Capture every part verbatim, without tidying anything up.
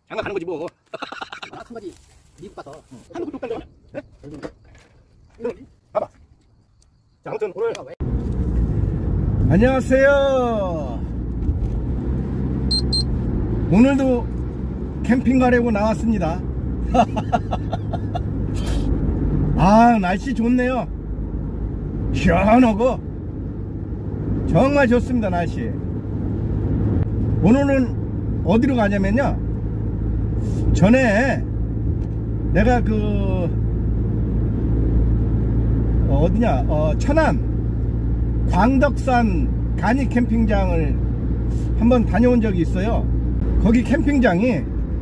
장가 가는 거지 뭐. 한 가지 미국 가서 한국 뚝 간다. 네? 봐봐. 자, 아무튼 오늘 안녕하세요. 오늘도 캠핑 가려고 나왔습니다. 아, 날씨 좋네요. 시원하고 정말 좋습니다. 날씨. 오늘은 어디로 가냐면요, 전에 내가 그 어, 어디냐 어, 천안 광덕산 간이 캠핑장을 한번 다녀온 적이 있어요. 거기 캠핑장이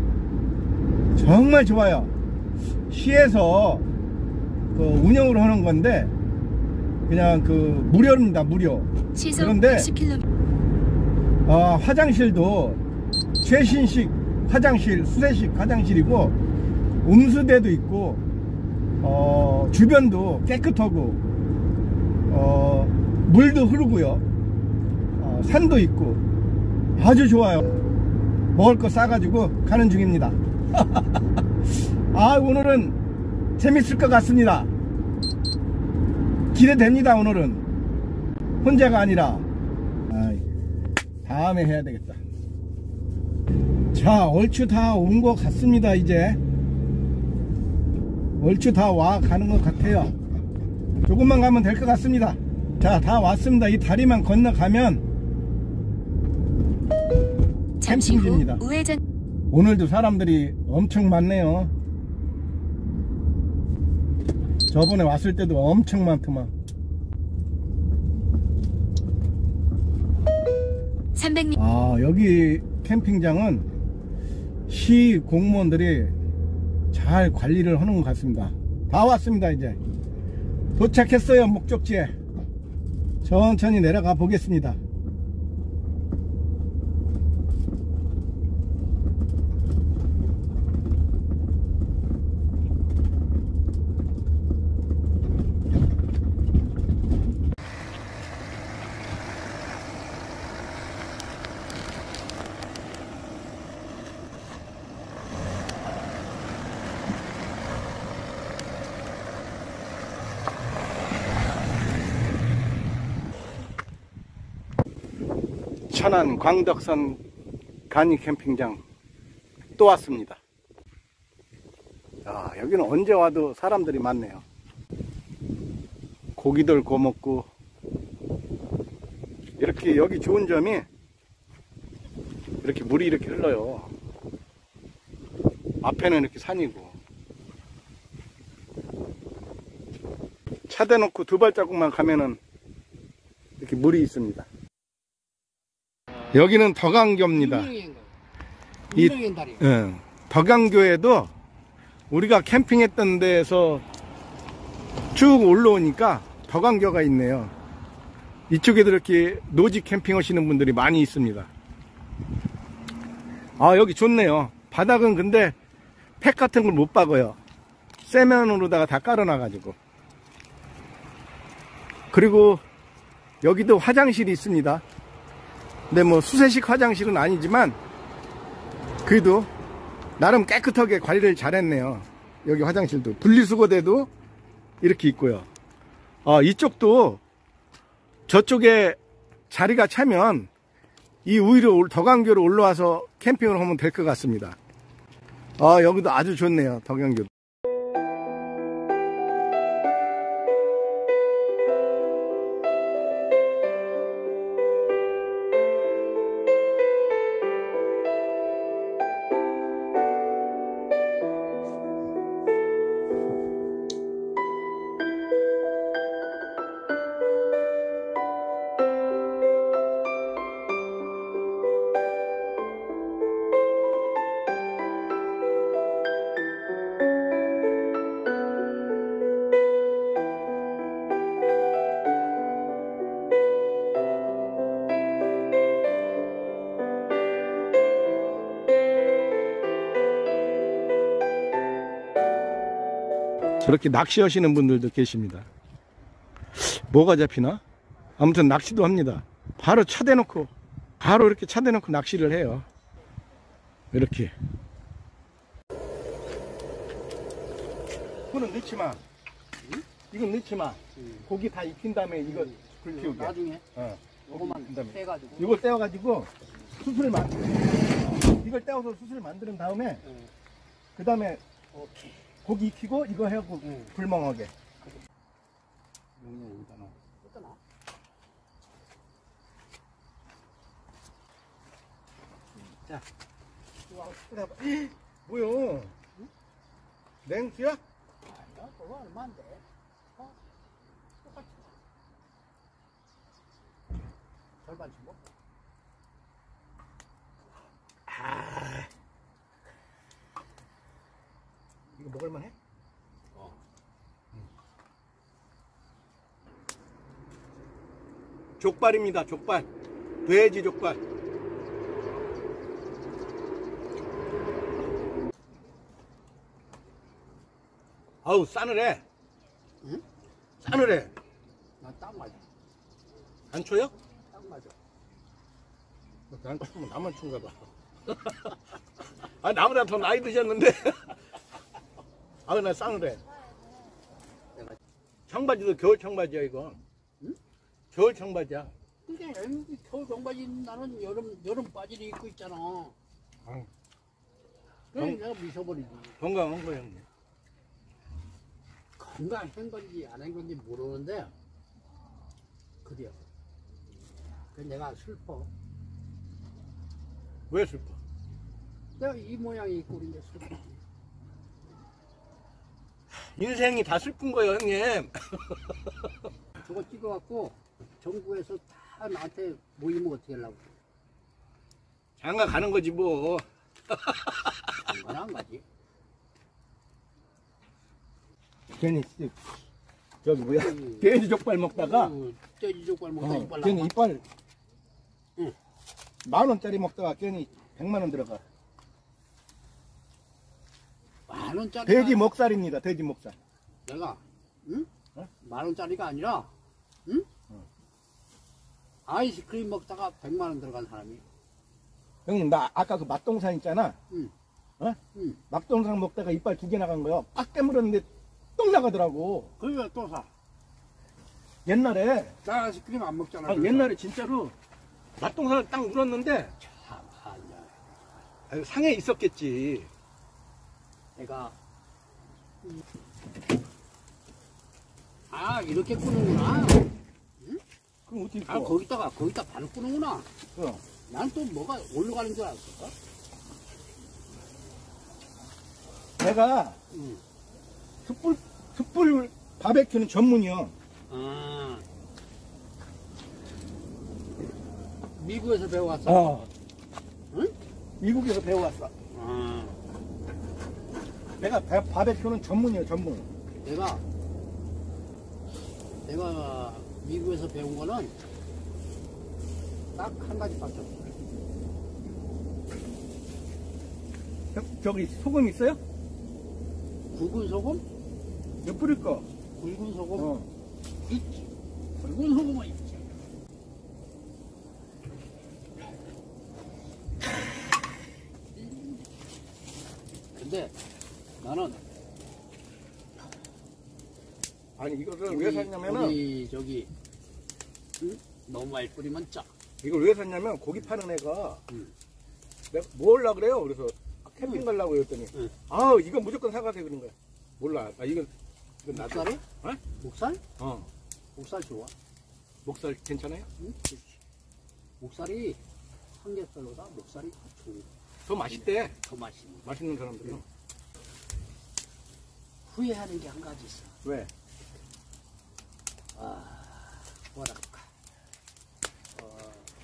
정말 좋아요. 시에서 그 운영을 하는 건데 그냥 그 무료입니다. 무료. 그런데 어, 화장실도 최신식 화장실, 수세식 화장실이고 음수대도 있고 어, 주변도 깨끗하고 어, 물도 흐르고요. 어, 산도 있고 아주 좋아요. 먹을 거 싸가지고 가는 중입니다. 아, 오늘은 재밌을 것 같습니다. 기대됩니다. 오늘은 혼자가 아니라 아, 다음에 해야 되겠다. 자, 얼추 다 온 것 같습니다. 이제 얼추 다 와 가는 것 같아요. 조금만 가면 될 것 같습니다. 자, 다 왔습니다. 이 다리만 건너가면 잠시 후 캠핑지입니다. 우회전. 오늘도 사람들이 엄청 많네요. 저번에 왔을 때도 엄청 많더만. 삼백 미터. 아, 여기 캠핑장은 시 공무원들이 잘 관리를 하는 것 같습니다. 다 왔습니다. 이제 도착했어요. 목적지에. 천천히 내려가 보겠습니다. 천안 광덕산 간이 캠핑장 또 왔습니다. 아, 여기는 언제 와도 사람들이 많네요. 고기들 구워 먹고. 이렇게 여기 좋은 점이 이렇게 물이 이렇게 흘러요. 앞에는 이렇게 산이고 차 대놓고 두 발자국만 가면은 이렇게 물이 있습니다. 여기는 덕안교입니다. 이 예, 덕안교에도 우리가 캠핑했던 데에서 쭉 올라오니까 덕안교가 있네요. 이쪽에도 이렇게 노지 캠핑 하시는 분들이 많이 있습니다. 아, 여기 좋네요. 바닥은 근데 팩 같은 걸 못 박아요. 세면으로다가 다 깔아놔가지고. 그리고 여기도 화장실이 있습니다. 근데 뭐 수세식 화장실은 아니지만 그래도 나름 깨끗하게 관리를 잘했네요. 여기 화장실도 분리수거대도 이렇게 있고요. 아, 이쪽도 저쪽에 자리가 차면 이 위로 덕안교로 올라와서 캠핑을 하면 될 것 같습니다. 아, 여기도 아주 좋네요. 덕안교. 저렇게 낚시하시는 분들도 계십니다. 뭐가 잡히나? 아무튼 낚시도 합니다. 바로 차 대놓고 바로 이렇게 차 대놓고 낚시를 해요. 이렇게 그거는 넣지 마. 응? 이건 넣지 마. 응. 고기 다 익힌 다음에 이거 응. 불 키우게. 나중에 어. 요거만 그다음에 빼가지고. 이걸 떼어가지고 수술을 만. 이걸 떼어서 수술을 만드는 다음에 응. 그 다음에 오케이. 고기 익히고 이거 해갖고 응. 불멍하게. 용량 여기다 놔. 여기다 놔. 자. 와, 끓여봐. 뭐야? 응? 냉수야? 아니야, 그거 얼마인데? 어? 똑같이. 절반씩 먹고. 아, 이거 먹을만해? 어. 족발입니다. 족발. 돼지 족발. 아우 싸늘해. 응? 싸늘해. 나 딱 맞아. 안 쳐요? 딱 맞아. 난 추면 나만 춘가 봐. 아 나보다 더 나이 드셨는데. 아우 나 싸늘해. 내가 청바지도 겨울 청바지야 이거. 응? 겨울 청바지야. 근데 여기 겨울 정바지 나는 여름 여름 바지를 입고 있잖아. 아유, 그래 정- 내가 미쳐버리지. 건강한 거야 형님. 건강한 건지 안 한 건지 모르는데 그래요. 그 내가 슬퍼. 왜 슬퍼? 내가 이 모양이 있고 그런데 슬퍼. 인생이 다 슬픈 거예요 형님. 저거 찍어갖고 전국에서 다 나한테 모이면 어떻게 하려고. 장가 가는 거지 뭐. 장가는 안 가지. 괜히 저기 뭐야 음. 돼지 족발 먹다가 어, 돼지 족발 먹다 어, 이빨 괜히 나와. 이빨 응. 만 원짜리 먹다가 괜히 백만 원 들어가. 만 원짜리. 돼지 목살입니다. 돼지 목살. 내가 응? 어? 만 원짜리가 아니라 응? 어. 아이스크림 먹다가 백만 원 들어간 사람이. 형님 나 아까 그 맛동산 있잖아. 응. 어? 응. 맛동산 먹다가 이빨 두 개 나간 거요. 빡 깨물었는데 똥 나가더라고. 그걸 왜 또 사? 옛날에 나 아이스크림 안 먹잖아. 아, 그래서. 옛날에 진짜로 맛동산을 딱 물었는데 참 아니야. 아유, 상해 있었겠지. 내가 아 이렇게 꾸는구나. 그럼 어떻게 아 구워? 거기다가 거기다 바로 꾸는구나. 어. 난 또 뭐가 올라가는 줄 알았을까? 내가 응. 숯불 숯불 바베큐는 전문이요. 아 미국에서 배워왔어. 어. 응? 미국에서 배워왔어. 아 내가 바- 바베큐는 전문이에요, 전문. 내가 내가 미국에서 배운 거는 딱 한 가지밖에 없어. 저, 저기 소금 있어요? 굵은 소금? 몇 뿌릴 거? 굵은 소금 어. 있지. 굵은 소금은 있지. 근데 나는 아니 이거를 우리, 왜 샀냐면은 우리 저기 응? 너무 많이 뿌리면 짜. 이걸 왜 샀냐면 고기 파는 애가 응. 내가 뭐 하려고 그래요? 그래서 아, 캠핑 가려고 그랬더니 응. 아 이거 무조건 사가세요 그런 거야. 몰라. 아 이건 이건 나도. 목살이? 어? 목살? 어. 목살 좋아. 목살 괜찮아요? 응? 그렇지. 목살이 삼겹살보다 목살이 더 좋은. 더 맛있대. 더 맛있는. 맛있는 사람들은. 후회하는 게 한 가지 있어. 왜? 아, 뭐랄까. 어,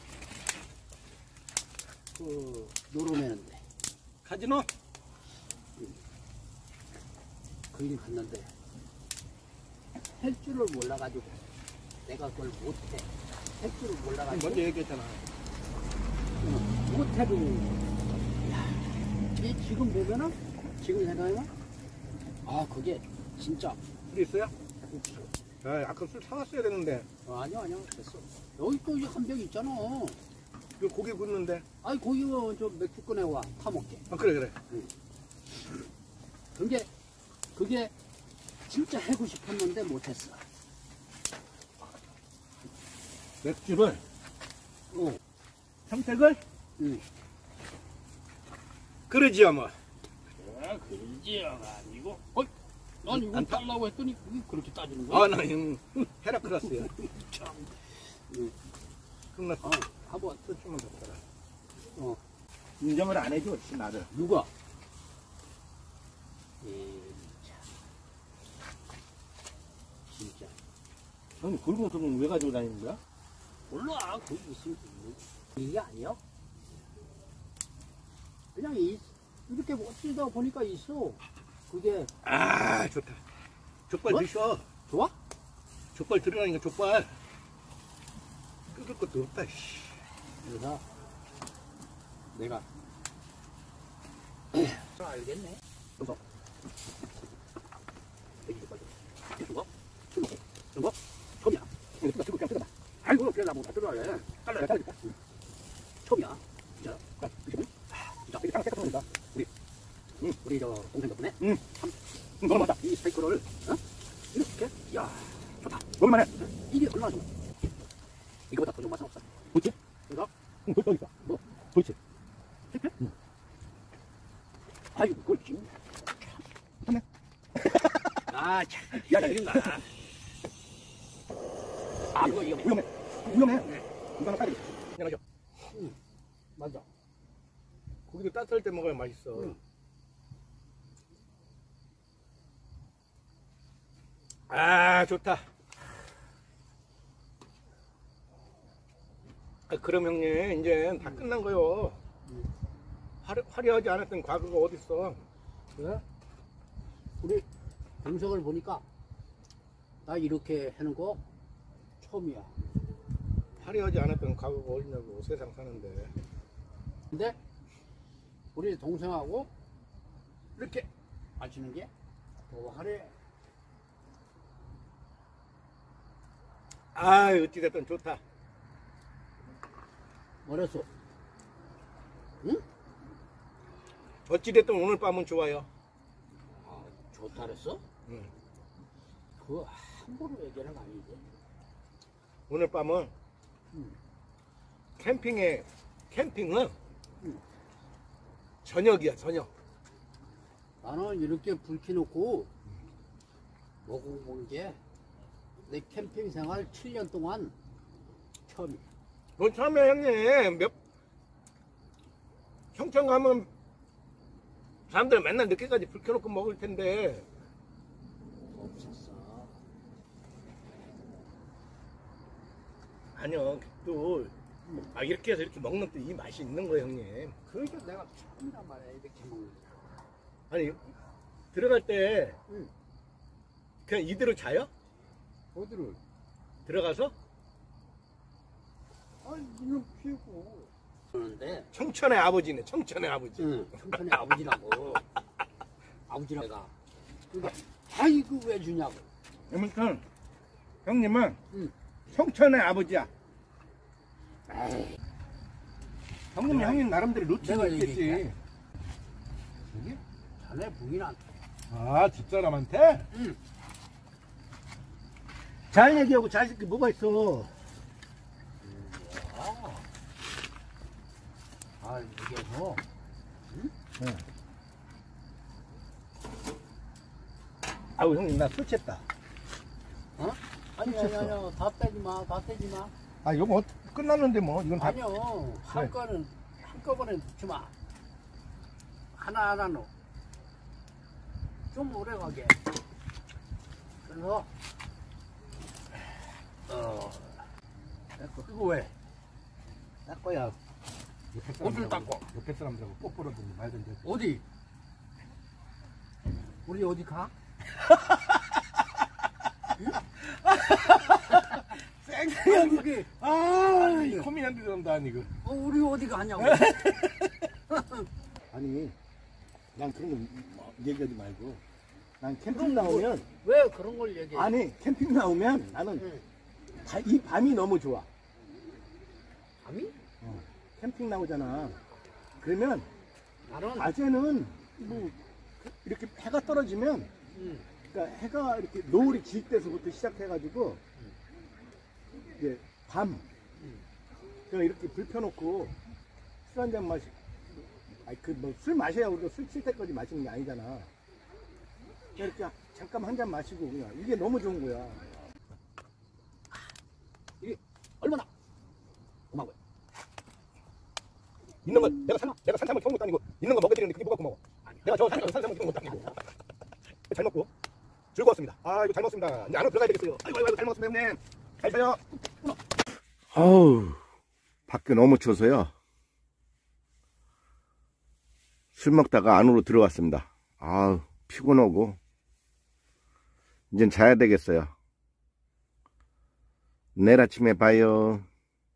그, 노름했는데, 카지노? 거기 갔는데, 할 줄을 몰라가지고, 내가 그걸 못해. 할 줄을 몰라가지고, 먼저 얘기했잖아. 응, 못해도, 야, 이게 지금 보면은, 지금 생각해보면, 아, 그게 진짜, 술 있어요? 아, 아까 술 사왔어야 되는데. 어, 아니야, 아니야, 됐어. 여기 또 한 병 있잖아. 그 고기 굽는데. 아니, 거기 저 맥주 꺼내와, 타먹게. 아, 그래, 그래. 그게, 그게 진짜 하고 싶었는데 못했어. 맥주를 어. 선택을 응. 그러지요 뭐. 아, 그지야가 아니고. 어? 난 이거 안 타- 따려고 했더니 그게 그렇게 따지는 거야? 아, 나 형, 헤라클라스야. 참. 응. 끝났어. 어, 한번 끝주면 됐더라. 어. 인정을 안 해줘, 씨, 나를. 누가? 예, 참. 진짜. 형님, 굵은 손은 왜 가지고 다니는 거야? 몰라, 거기 있으면 있는. 이게 아니야? 그냥 이, 이렇게 멋지다 보니까 있어. 그게, 아, 좋다. 족발 뭐? 드셔. 좋아? 족발 들으라니까, 족발. 뜯을 것도 없다, 씨. 그래서, 내가, 좀 알겠네. 그래서. 여기 족발. 이거 거? 이거 거? 이거 거? 처음이야. 이거 뜯어, 뜯어, 그냥 뜯어봐. 아이고, 그래, 나뭐 다 뜯어야 해. 잘라야 잘라니까. 처음이야. 진짜. 그래, 그치? 진짜, 이게 딱 깨끗하니까. 우리, 응, 우리 저 동생 덕분에. 응. 참, 응, 너무 맞다. 이 스테이크를, 어? 이렇게, 야 좋다. 먹을만해. 이게 얼마나 좋아. 이거보다 더 좋은 맛은 없어. 그렇지? 그래서, 응, 그렇다, 그러니까. 뭐, 그렇지. 실패? 응. 아이고, 그걸 지금. 좋네. 아, 참. 야, 야, 이긴다. 아, 이거, 이거. 위험해. 위험해. 이거 하나 따야 되겠다. 미안하죠? 응, 맞아. 고기도 따뜻할 때 먹어야 맛있어. 응. 아, 좋다. 아, 그럼 형님, 이제 다 끝난 거요. 응. 화려, 화려하지 않았던 과거가 어딨어. 그래? 우리 동생을 보니까 나 이렇게 하는 거 처음이야. 화려하지 않았던 과거가 어딨냐고, 세상 사는데. 근데 우리 동생하고 이렇게 마시는 게 더 화려해. 아, 어찌됐든 좋다. 뭐랬어? 응? 어찌됐든 오늘 밤은 좋아요. 아, 좋다 그랬어? 응. 그거 함부로 얘기하는 거 아니지? 오늘 밤은 응. 캠핑에, 캠핑은 응. 저녁이야, 저녁. 나는 이렇게 불 켜놓고 먹어본 게 내 캠핑 생활 칠 년 동안 처음이야. 너 처음에 형님, 몇, 평촌 가면 사람들 맨날 늦게까지 불 켜놓고 먹을 텐데. 없었어. 아니요, 또, 아, 이렇게 해서 이렇게 먹는 또 이 맛이 있는 거예요, 형님. 그러니까 내가 처음이란 말이야, 이렇게 먹는 거. 아니, 들어갈 때 응. 그냥 이대로 자요? 어디를? 들어가서? 아, 이놈 피우고. 그러는데, 청천의 아버지네, 청천의 아버지. 응, 청천의 아버지라고. 아버지라고 내가. 그러니까, 아이고, 왜 주냐고. 아무튼, 형님은 응. 청천의 아버지야. 에이, 형님, 내가- 형님 나름대로 루틴이 내가 있겠지. 얘기했지. 여기? 자네 부인한테. 아, 집사람한테? 응. 잘 얘기하고 잘 듣기 뭐가 있어. 아, 아 이게 뭐. 네. 아우, 형님, 나 술 취했다. 어? 아니, 아니, 아니, 다 떼지 마, 다 떼지 마. 아, 이거 뭐 끝났는데 뭐. 이건 다. 아니요, 한꺼는, 한꺼번에 넣지 마. 하나하나 넣어. 좀 오래 가게. 그래서, 어, 이거 왜? 딱 거야. 옆에 어딜 닦고? 옆에 사람들하고 뽀뽀라든지 말든지. 어디? 우리 어디 가? 쌩쌩. 여기, 아, 이 코미디언들 된다, 이거. 어, 우리 어디 가냐고. 아니, 난 그런 거 얘기하지 말고. 난 캠핑 나오면, 왜 그런 걸 얘기해? 아니, 캠핑 나오면 나는 응. 다- 이 밤이 너무 좋아. 밤이? 어, 캠핑 나오잖아. 그러면 나는, 낮에는 뭐 이렇게 해가 떨어지면 응. 그러니까 해가 이렇게 노을이 질 때서부터 시작해가지고 이제 밤 그냥 이렇게 불 펴놓고 술 한 잔 마시 아니 그 뭐 술 마셔야 우리가 술 칠 때까지 마시는 게 아니잖아. 그냥 이렇게 잠깐 한 잔 마시고 그냥 이게 너무 좋은 거야. 이게 얼마나 고마운 거야. 있는 거 내가 산 내가 산삼을 키운 것도 아니고 있는 거 먹여드리는데 그게 뭐가 고마워. 내가 저 산삼을 산삼을 키운 것도 아니고 잘 먹고 즐거웠습니다. 아 이거 잘 먹습니다. 이제 안으로 들어가야 되겠어요. 아이고 아이고 잘 먹습니다 형님. 잘 자요. 아우 밖에 너무 추워서요. 술 먹다가 안으로 들어왔습니다. 아우 피곤하고 이젠 자야 되겠어요. 내일 아침에 봐요.